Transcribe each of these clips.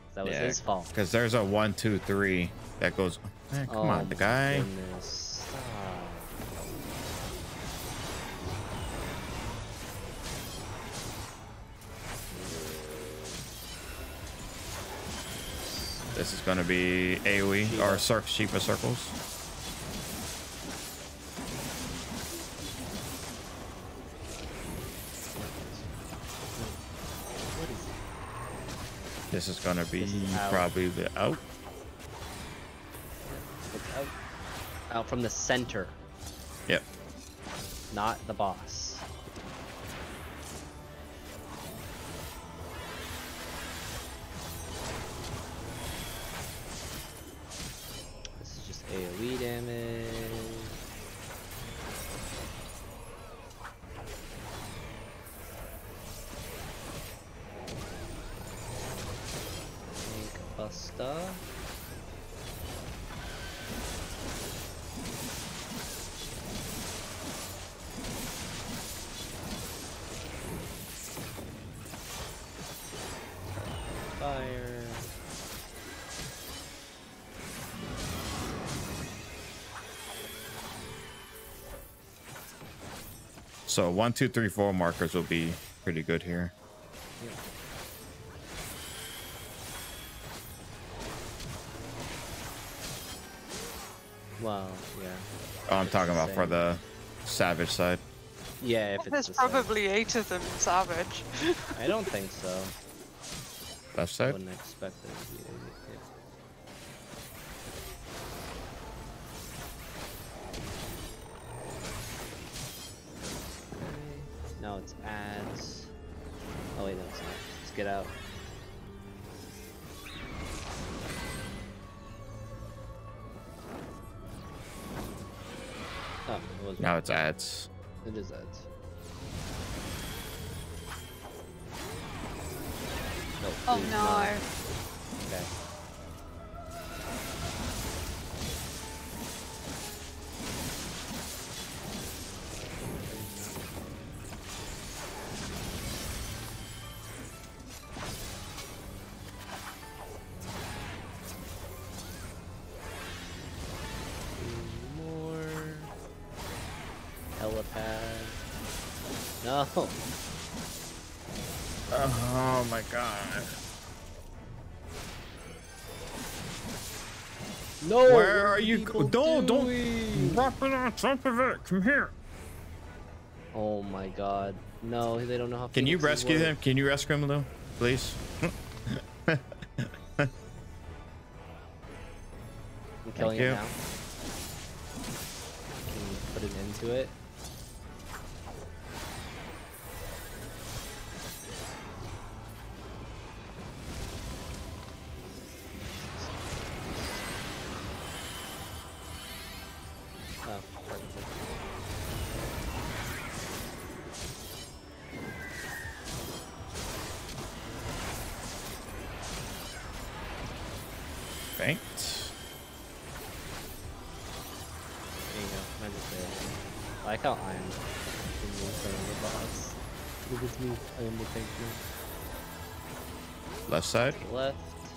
That was Yeah, his fault. because there's a 1, 2, 3 that goes. Man, come on, the guy. Goodness. Stop. This is gonna be AoE or Shiva circles. This is gonna be probably the out. It's out. Out from the center. Yep. Not the boss. This is just AoE damage. Buster. Fire. So 1, 2, 3, 4 markers will be pretty good here. Yeah. Well, yeah. Oh, I'm talking about for the savage side. Yeah, if it's There's the probably 8 of them in Savage. I don't think so. Left I side. wouldn't expect it to be 8. Okay. Now it's ads. Oh wait, no, it's not. Let's get out. Oh, it was Now it's ads. It is ads. Nope, Oh please, no. Okay. More helipad. No. Oh my god. No. Where are you? people Don't doing? drop it on top of it. Come here. Oh my god. No, they don't know how. Can you Phoenixes rescue work. him? Can you rescue him, Lou? Please. I'm killing Thank it you. now. Can you put an end to it? Oh, perfect. Thanks. There you go. Magic there. I like how I'm in front of the boss. Look at me. I am the tank. Left side. Left.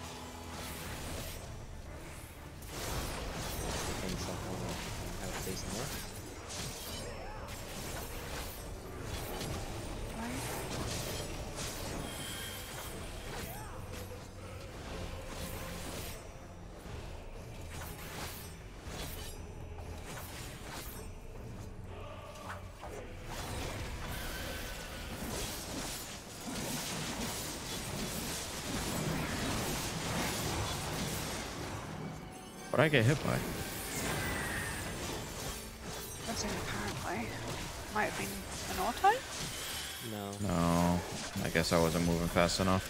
And somehow have it face north. What did I get hit by? Nothing apparently. Might have been an auto? No. No. I guess I wasn't moving fast enough.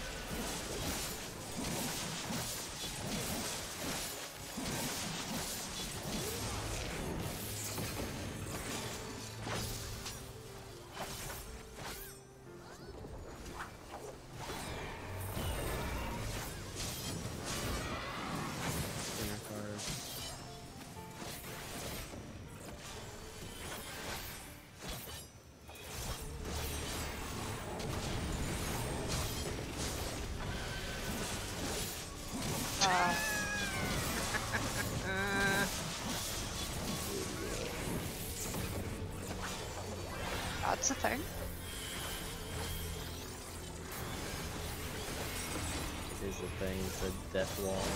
Inner card. That's a thing. It is the thing. It's a death wall.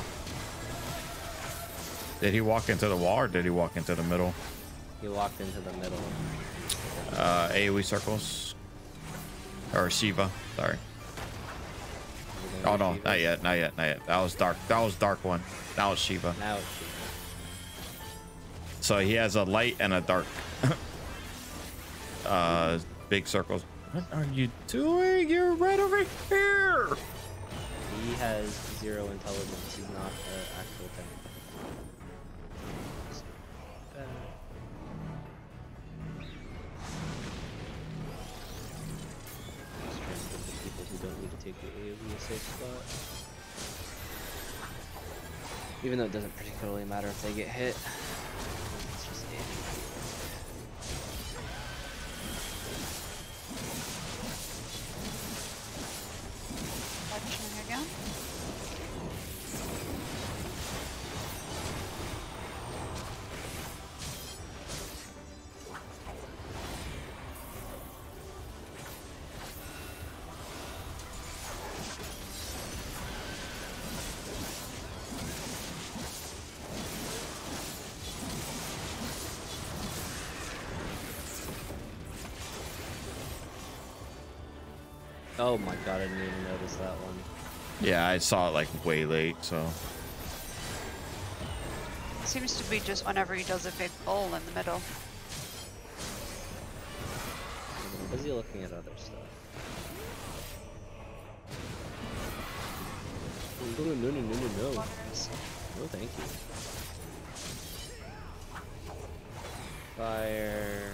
Did he walk into the wall or did he walk into the middle? He walked into the middle. AoE circles. Or Shiva, sorry. Oh no, not yet, not yet, not yet. That was dark. That was dark one. That was Shiva. Now it's Shiva. So he has a light and a dark. Big circles. What are you doing? You're right over here. He has 0 intelligence. He's not an actual tank. Just trying to get the people who don't need to take the AoE a safe spot. Even though it doesn't particularly matter if they get hit. It's just Mentioning again. Oh my god, I didn't even notice that one. Yeah, I saw it like way late, so. Seems to be just whenever he does a big ball in the middle. I'm busy looking at other stuff. No, no, no, no, no, no. Waters. No, thank you. Fire.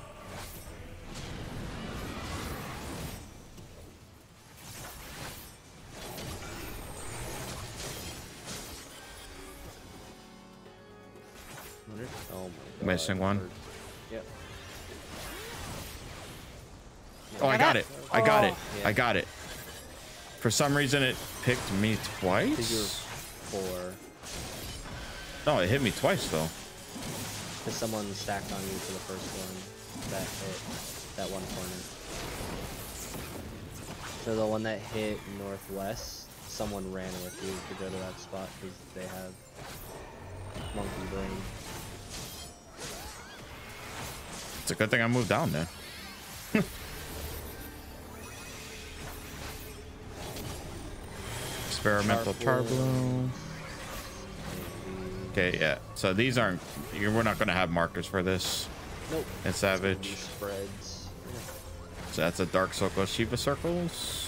Oh my god. Missing one. Yep. Oh, I got it. I got it. Yeah. I got it. For some reason, it picked me Because you're twice. 4. No, it hit me twice though. Because someone stacked on you for the first one that hit that one corner. So the one that hit northwest, someone ran with you to go to that spot because they have monkey brain. It's a good thing I moved down there. Experimental char bloom. Okay, yeah. So these aren't. We're not going to have markers for this. Nope. In Savage. Spreads. So that's a dark circle, Shiva circles.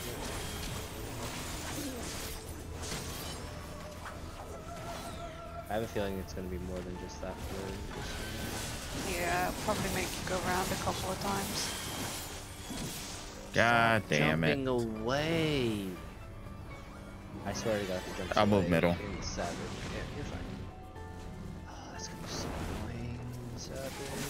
I have a feeling it's going to be more than just that for this one. Yeah, it'll probably make you go around a couple of times. God damn it. Jumping away. I swear to God, if you jump I'll move away middle. in Savage. Yeah, you're fine. Oh, that's gonna be so annoying. Savage.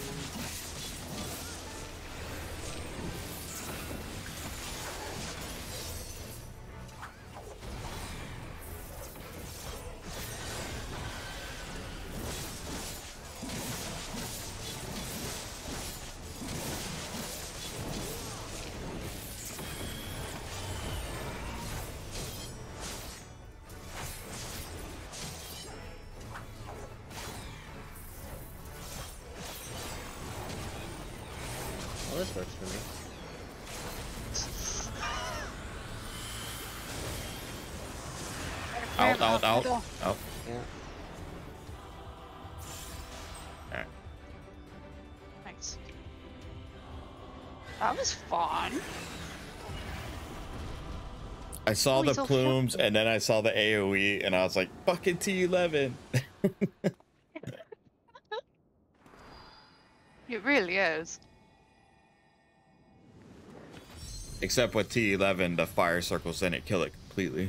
Well, this works for me. Out, out, out. Middle. Out. Yeah. Alright. Thanks. That was fun. I saw we the so plumes and then I saw the AoE and I was like, fucking T11. It really is. Except with T11, the fire circles in it kill it completely.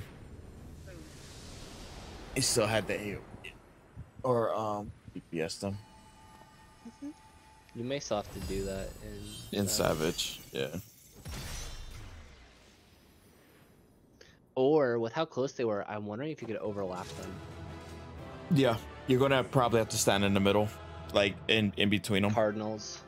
He still had the AoE. Or, DPS them. You may still have to do that in In Savage, yeah. Or with how close they were, I'm wondering if you could overlap them. Yeah, you're gonna probably have to stand in the middle, like in between them. Cardinals.